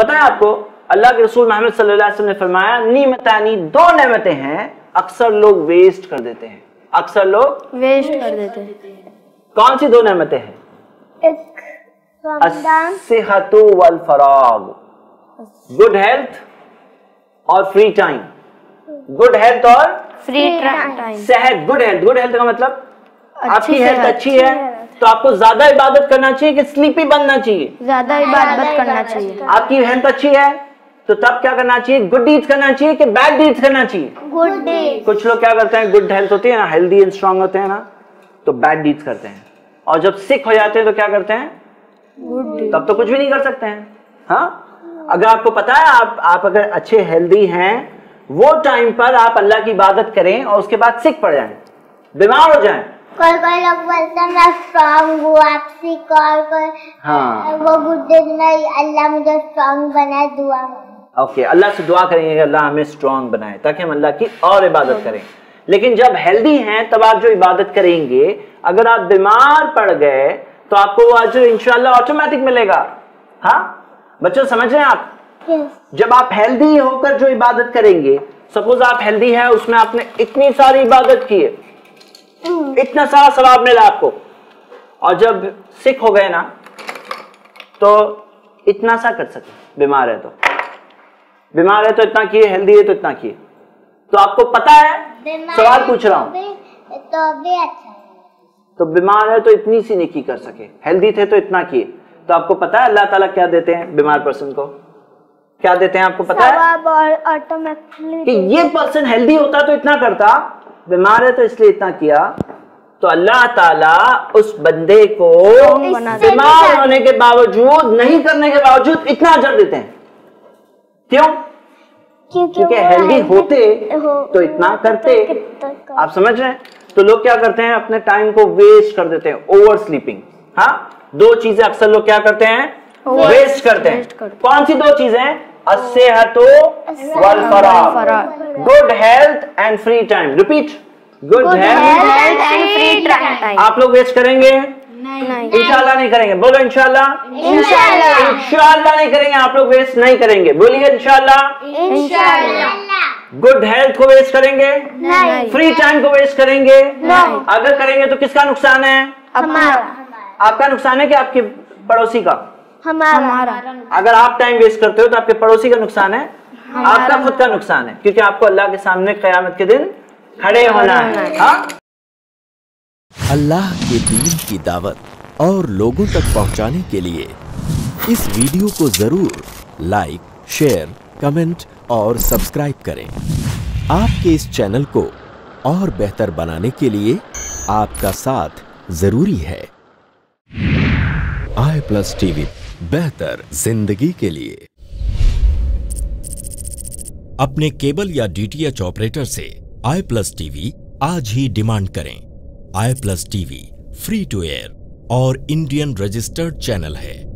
पता है आपको, अल्लाह के रसूल मोहम्मद सल्लल्लाहु अलैहि वसल्लम ने फरमाया, नीमतानी, दो नेमतें हैं अक्सर लोग वेस्ट कर देते हैं, अक्सर लोग वेस्ट कर देते हैं। कौन सी दो नेमतें हैं? अस्सिहतु वल फराग, गुड हेल्थ और फ्री टाइम। गुड हेल्थ और फ्री टाइम। सेहत, गुड हेल्थ, गुड हेल्थ का मतलब आपकी हेल्थ अच्छी है तो आपको ज्यादा इबादत करना चाहिए कि स्लीपी बनना चाहिए? ज्यादा इबादत करना चाहिए। आपकी हेल्थ अच्छी है तो तब क्या करना चाहिए? गुड डीड्स करना चाहिए कि बैड डीड्स करना चाहिए? Good deeds. कुछ लोग क्या करते हैं, गुड हेल्थ होती है ना, हेल्दी एंड स्ट्रांग होते हैं ना, तो बैड डीड्स करते हैं, और जब सिक हो जाते हैं तो क्या करते हैं? Good deeds. तब तो कुछ भी नहीं कर सकते हैं। हाँ, अगर आपको पता है आप अगर अच्छे हेल्दी हैं, वो टाइम पर आप अल्लाह की इबादत करें और उसके बाद सिक पड़ जाएं, बीमार हो जाएं। कोई लोग बोलते हैं मैं स्ट्रांग हूँ, आप सिक, और हाँ, वो गुड डीड नहीं, अल्लाह मुझे स्ट्रांग बनाए, दुआ में। ओके, अल्लाह से दुआ करेंगे अल्लाह हमें स्ट्रांग बनाए ताकि हम अल्लाह की और इबादत करें। लेकिन जब हेल्दी हैं तब आप जो इबादत करेंगे, अगर आप बीमार पड़ गए तो आपको वो अजर इंशाअल्लाह ऑटोमेटिक मिलेगा। हाँ बच्चों, समझ रहे हैं आप? जब आप हेल्दी होकर जो इबादत करेंगे, सपोज आप हेल्दी है, उसमें आपने इतनी सारी इबादत की है, इतना सारा सवाब मिला आपको, और जब सिक हो गए ना तो इतना सा कर सके, बीमार है तो इतना किए, हेल्दी है तो इतना किए, तो आपको पता है, सवाल पूछ रहा हूं, तो भी अच्छा, तो बीमार है तो इतनी सी नेकी कर सके, हेल्दी थे तो इतना किए, तो आपको पता है अल्लाह ताला क्या देते हैं बीमार पर्सन को? क्या देते हैं आपको पता है? ऑटोमेटिकली कि ये पर्सन हेल्दी होता तो इतना करता, बीमार है तो इसलिए इतना किया, तो अल्लाह ताला उस बंदे को बीमार होने के बावजूद, नहीं करने के बावजूद इतना अजर देते हैं। क्यों? क्योंकि हेल्दी होते तो इतना करते। आप समझ रहे हैं? तो लोग क्या करते हैं, अपने टाइम को वेस्ट कर देते हैं, ओवर स्लीपिंग। हाँ, दो चीजें अक्सर लोग क्या करते हैं, वेस्ट करते हैं। कौन सी दो चीजें? अस्सेहतु वल फराग, good health and free time. Repeat, good health and free time. आप लोग वेस्ट करेंगे? नहीं, इंशाल्लाह नहीं करेंगे। बोलो इंशाल्लाह। इंशाल्लाह नहीं करेंगे, आप लोग वेस्ट नहीं करेंगे। बोलिए इंशाल्लाह। गुड हेल्थ को वेस्ट करेंगे? नहीं। फ्री टाइम को वेस्ट करेंगे? नहीं। अगर करेंगे तो किसका नुकसान है? हमारा। आपका नुकसान है कि आपके पड़ोसी का? हमारा। अगर आप टाइम वेस्ट करते हो तो आपके पड़ोसी का नुकसान है, आपका खुद का नुकसान है, क्योंकि आपको अल्लाह के सामने क़यामत के दिन खड़े होना है। हाँ? अल्लाह के दीन की दावत और लोगों तक पहुंचाने के लिए इस वीडियो को जरूर लाइक, शेयर, कमेंट और सब्सक्राइब करें। आपके इस चैनल को और बेहतर बनाने के लिए आपका साथ जरूरी है। i+ TV, बेहतर जिंदगी के लिए। अपने केबल या DTH ऑपरेटर से i+ TV आज ही डिमांड करें। i+ TV free to air और इंडियन रजिस्टर्ड चैनल है।